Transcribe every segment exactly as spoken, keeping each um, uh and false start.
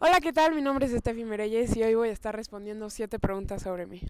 Hola, ¿qué tal? Mi nombre es Steffi Mereyes y hoy voy a estar respondiendo siete preguntas sobre mí.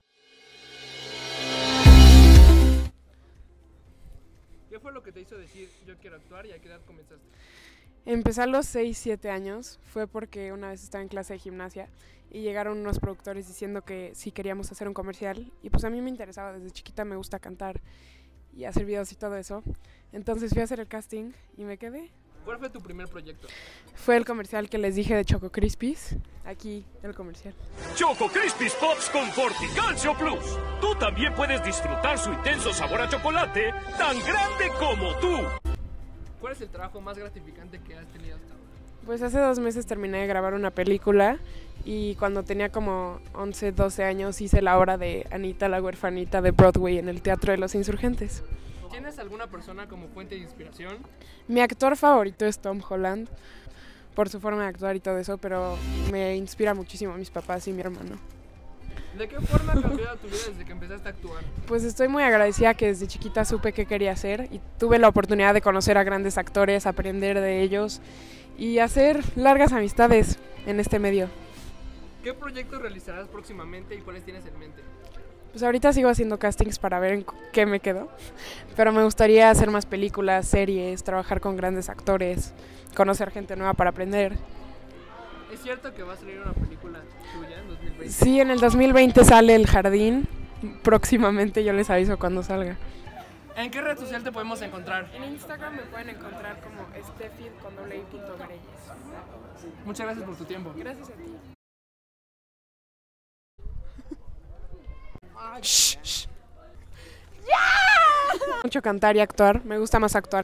¿Qué fue lo que te hizo decir yo quiero actuar y a qué edad comenzaste? Empecé a los seis, siete años, fue porque una vez estaba en clase de gimnasia y llegaron unos productores diciendo que sí queríamos hacer un comercial y pues a mí me interesaba, desde chiquita me gusta cantar y hacer videos y todo eso. Entonces fui a hacer el casting y me quedé. ¿Cuál fue tu primer proyecto? Fue el comercial que les dije de Choco Crispies, aquí el comercial. Choco Crispies Pops con Forticalcio Plus. Tú también puedes disfrutar su intenso sabor a chocolate, tan grande como tú. ¿Cuál es el trabajo más gratificante que has tenido hasta ahora? Pues hace dos meses terminé de grabar una película y cuando tenía como once, doce años hice la obra de Anita la huerfanita de Broadway en el Teatro de los Insurgentes. ¿Tienes alguna persona como fuente de inspiración? Mi actor favorito es Tom Holland, por su forma de actuar y todo eso, pero me inspira muchísimo a mis papás y mi hermano. ¿De qué forma ha cambiado tu vida desde que empezaste a actuar? Pues estoy muy agradecida que desde chiquita supe qué quería hacer y tuve la oportunidad de conocer a grandes actores, aprender de ellos y hacer largas amistades en este medio. ¿Qué proyectos realizarás próximamente y cuáles tienes en mente? Pues ahorita sigo haciendo castings para ver en qué me quedo, pero me gustaría hacer más películas, series, trabajar con grandes actores, conocer gente nueva para aprender. ¿Es cierto que va a salir una película tuya en dos mil veinte? Sí, en el dos mil veinte sale El Jardín, próximamente yo les aviso cuando salga. ¿En qué red social te podemos encontrar? En Instagram me pueden encontrar como Steffi con doble i punto Mereyes. Muchas gracias por tu tiempo. Gracias a ti. Shh, shh. ¡Yeah! Mucho cantar y actuar, me gusta más actuar.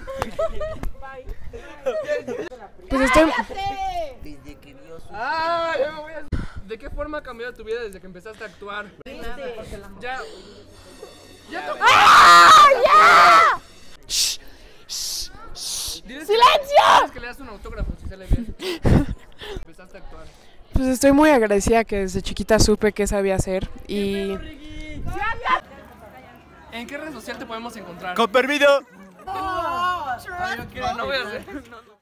Pues estoy... Desde que vio su... Ah, ya me voy a... ¿De qué forma ha cambiado tu vida desde que empezaste a actuar? Ya... ¡Ya tocó! ¡Ah! ¡Ya! ¡Shh! ¡Shh! ¡Shh! Diles ¡Silencio! Que, diles que le das un autógrafo si sale bien. Empezaste a actuar. Pues estoy muy agradecida que desde chiquita supe qué sabía hacer y... ¿En qué red social te podemos encontrar? Con permiso. No, no voy a hacer. No, no.